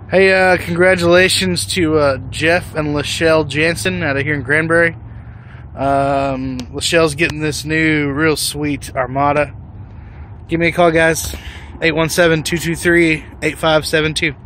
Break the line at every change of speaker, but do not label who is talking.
Hey, congratulations to Jeff and Lachelle Jansen out of here in Granbury. Lachelle's getting this new real sweet Armada. Give me a call, guys. 817-223-8572.